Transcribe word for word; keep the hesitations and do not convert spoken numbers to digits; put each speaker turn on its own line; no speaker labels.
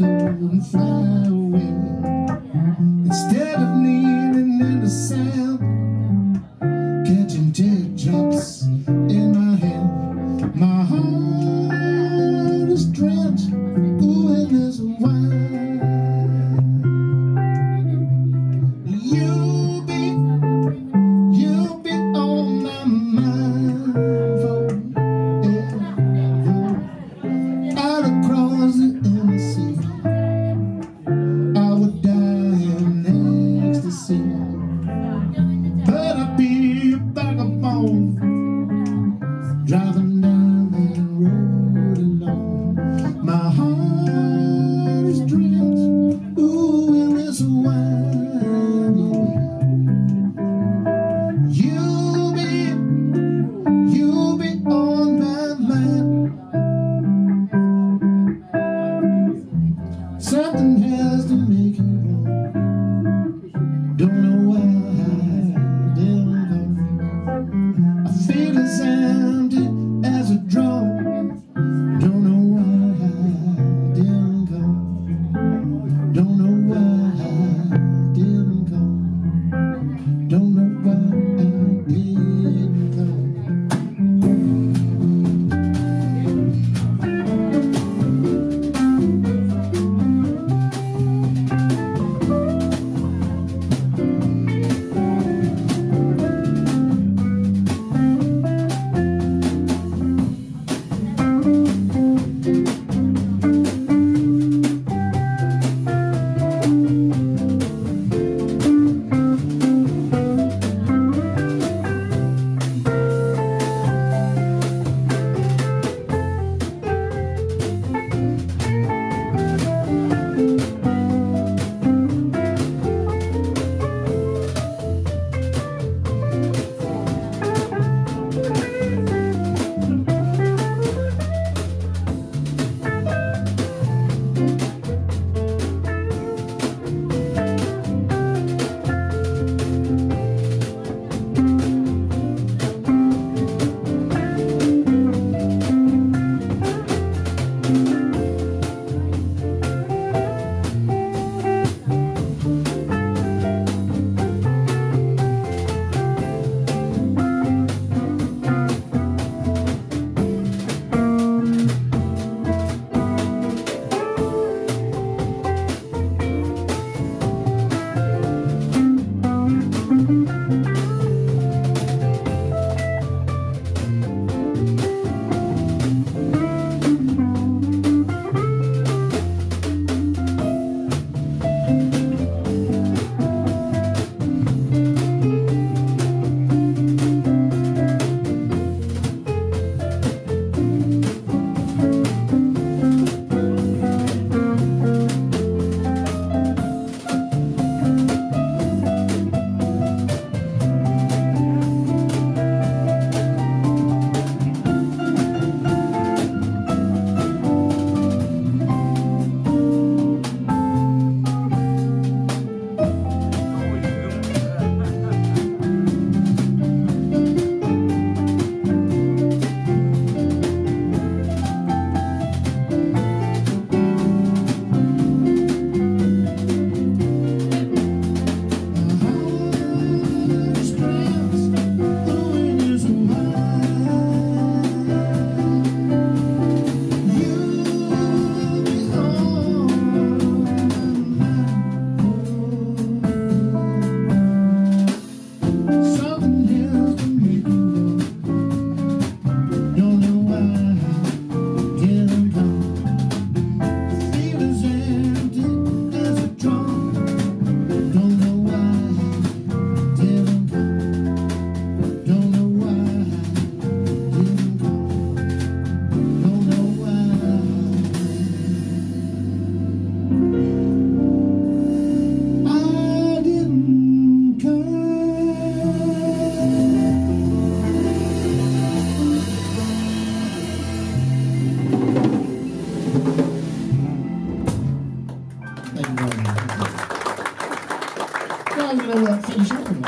go and fly away. Instead of kneeling in the sand, catching teardrops in my hand. My heart is drenched, ooh, in this wine. You'll be, you'll be on my mind forever. Out across the inner sea, I would die in ecstasy. But I'd be a vagabond, driving down that road alone. My heart is drenched, ooh, in this wine. You'll be, you'll be on my mind. Something has to make you wrong. Don't know why, don't know. I feel as empty as a drum. Don't know why I didn't come. Don't know why I didn't come. Don't know why I didn't come.
I'm going to finish up.